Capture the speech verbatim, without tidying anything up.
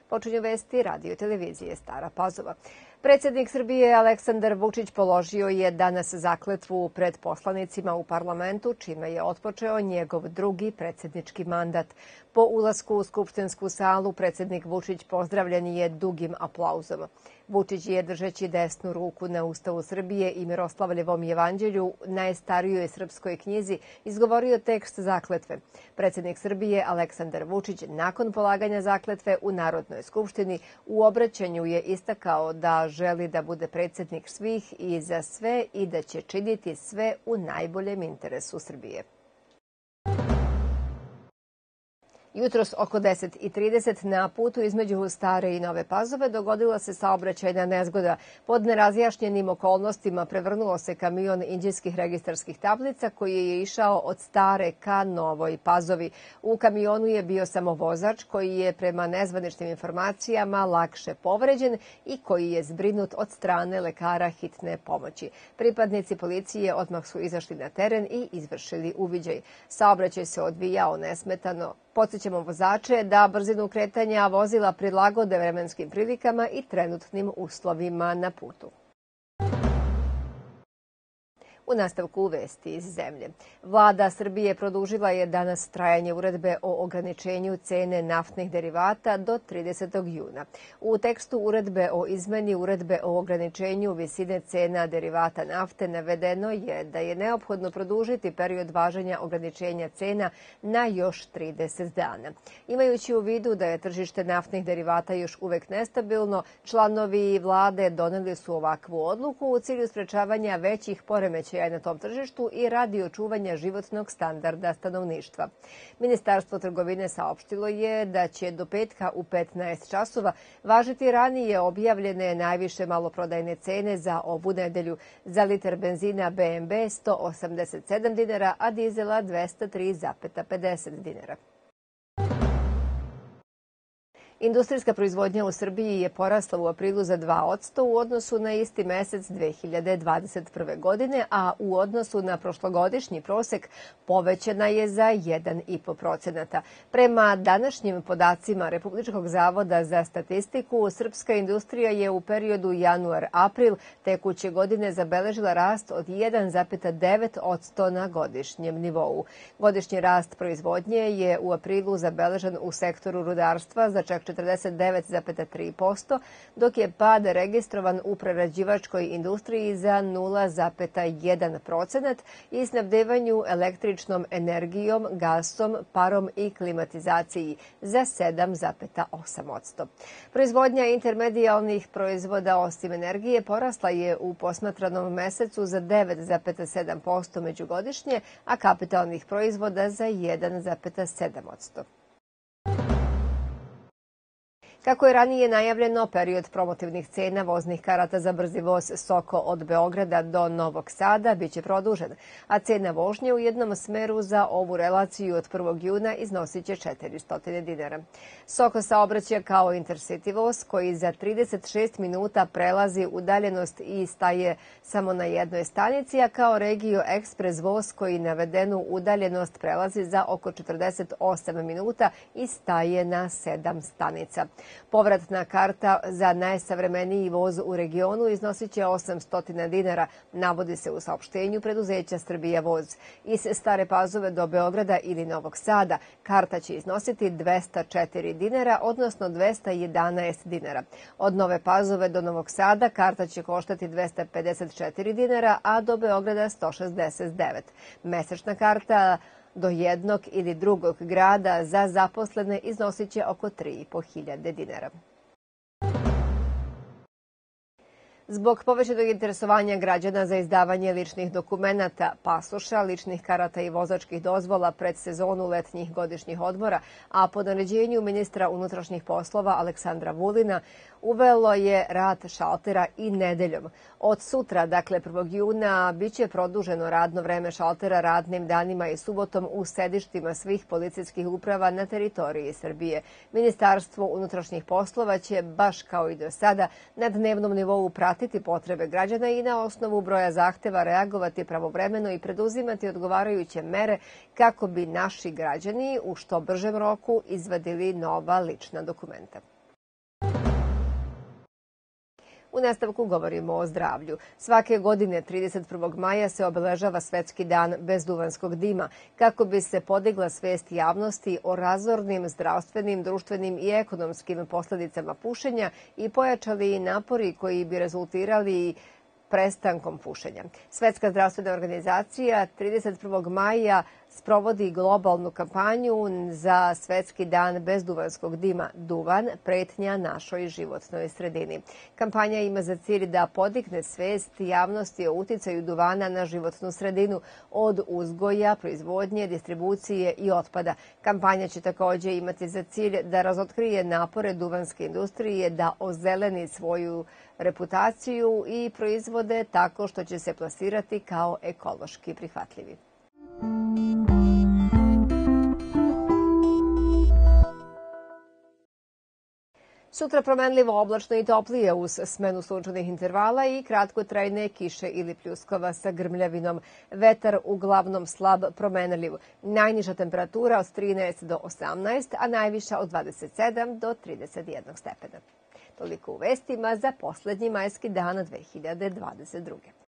Počinju vesti radio i televizije Stara Pazova. Predsjednik Srbije Aleksandar Vučić položio je danas zakletvu pred poslanicima u parlamentu, čime je otpočeo njegov drugi predsjednički mandat. Po ulasku u skupštinsku salu predsjednik Vučić pozdravljen je dugim aplauzom. Vučić je, držeći desnu ruku na Ustavu Srbije i Miroslavljevom jevanđelju, najstarijoj srpskoj knjizi, izgovorio tekst zakletve. Predsjednik Srbije Aleksandar Vučić nakon polaganja zakletve u Narodnoj skupštini u obraćanju je istakao da želi da bude predsjednik svih i za sve i da će činiti sve u najboljem interesu Srbije. Jutros oko deset i trideset na putu između Stare i Nove Pazove dogodila se saobraćajna nezgoda. Pod nerazjašnjenim okolnostima prevrnuo se kamion inđijskih registarskih tablica koji je išao od Stare ka Novoj Pazovi. U kamionu je bio samo vozač koji je prema nezvaničnim informacijama lakše povređen i koji je zbrinut od strane lekara hitne pomoći. Pripadnici policije odmah su izašli na teren i izvršili uviđaj. Saobraćaj se odvijao nesmetano. Podsjećamo vozače da brzinu kretanja vozila prilagode vremenskim prilikama i trenutnim uslovima na putu. U nastavku vesti iz zemlje. Vlada Srbije produžila je danas trajanje uredbe o ograničenju cene naftnih derivata do tridesetog juna. U tekstu uredbe o izmeni uredbe o ograničenju visine cena derivata nafte navedeno je da je neophodno produžiti period važenja ograničenja cena na još trideset dana. Imajući u vidu da je tržište naftnih derivata još uvek nestabilno, članovi vlade doneli su ovakvu odluku u cilju sprečavanja većih poremećaja na tom tržištu i radi očuvanja životnog standarda stanovništva. Ministarstvo trgovine saopštilo je da će do petka u petnaest časova važiti ranije objavljene najviše maloprodajne cene za ovu nedelju. Za litar benzina B M B sto osamdeset sedam dinara, a dizela dvesta tri zarez pedeset dinara. Industrijska proizvodnja u Srbiji je porasla u aprilu za dva posto u odnosu na isti mesec dve hiljade dvadeset prve. godine, a u odnosu na prošlogodišnji prosek povećana je za jedan i po procenata. Prema današnjim podacima Republičkog zavoda za statistiku, srpska industrija je u periodu januar-april tekuće godine zabeležila rast od jedan zarez devet posto na godišnjem nivou. Godišnji rast proizvodnje je u aprilu zabeležen u sektoru rudarstva za čak četrdeset devet zarez tri posto, dok je pad registrovan u prerađivačkoj industriji za nula zarez jedan procenat i snabdevanju električnom energijom, gasom, parom i klimatizaciji za sedam zarez osam posto. Proizvodnja intermedijalnih proizvoda osim energije porasla je u posmatranom mesecu za devet zarez sedam posto međugodišnje, a kapitalnih proizvoda za jedan zarez sedam posto. Kako je ranije najavljeno, period promotivnih cena voznih karata za brzi voz Soko od Beograda do Novog Sada biće produžen, a cena vožnje u jednom smeru za ovu relaciju od prvog juna iznosit će četiristo dinara. Soko saobraća kao Intercity voz koji za trideset šest minuta prelazi udaljenost i staje samo na jednoj stanici, a kao Regio Express voz koji navedenu udaljenost prelazi za oko četrdeset osam minuta i staje na sedam stanica. Povratna karta za najsavremeniji voz u regionu iznosit će osamsto dinara, navodi se u saopštenju preduzeća Srbija voz. Iz Stare Pazove do Beograda ili Novog Sada karta će iznositi dvesta četiri dinara, odnosno dvesta jedanaest dinara. Od Nove Pazove do Novog Sada karta će koštati dvesta pedeset četiri dinara, a do Beograda sto šezdeset devet. Mesečna karta do jednog ili drugog grada za zaposlene iznosit će oko tri i po hiljade dinara. Zbog povećanog interesovanja građana za izdavanje ličnih dokumenata, pasoša, ličnih karata i vozačkih dozvola pred sezonu letnjih godišnjih odmora, a po naređenju ministra unutrašnjih poslova Aleksandra Vulina, uvelo je rad šaltera i nedeljom. Od sutra, dakle prvog juna, biće produženo radno vreme šaltera radnim danima i subotom u sedištima svih policijskih uprava na teritoriji Srbije. Ministarstvo unutrašnjih poslova će, baš kao i do sada, na dnevnom nivou pratiti potrebe građana i na osnovu broja zahteva reagovati pravovremeno i preduzimati odgovarajuće mere kako bi naši građani u što bržem roku izvadili nova lična dokumenta. U nastavku govorimo o zdravlju. Svake godine trideset prvog maja se obeležava Svetski dan bez duvanskog dima, kako bi se podigla svest javnosti o razornim zdravstvenim, društvenim i ekonomskim posledicama pušenja i pojačali napori koji bi rezultirali prestankom pušenja. Svetska zdravstvena organizacija trideset prvog maja sprovodi globalnu kampanju za Svetski dan bez duvanskog dima Duvan, pretnja našoj životnoj sredini. Kampanja ima za cilj da podigne svest javnosti o uticaju duvana na životnu sredinu od uzgoja, proizvodnje, distribucije i otpada. Kampanja će takođe imati za cilj da razotkrije napore duvanske industrije da ozeleni svoju reputaciju i proizvode tako što će se plasirati kao ekološki prihvatljivi. Sutra promenljivo, oblačno i toplije uz smenu sunčanih intervala i kratkotrajne kiše ili pljuskova sa grmljavinom. Vetar uglavnom slab promenljiv. Najniža temperatura od trinaest do osamnaest, a najviša od dvadeset sedam do trideset jedan stepena. Toliko u vestima za poslednji majski dan dve hiljade dvadeset druge.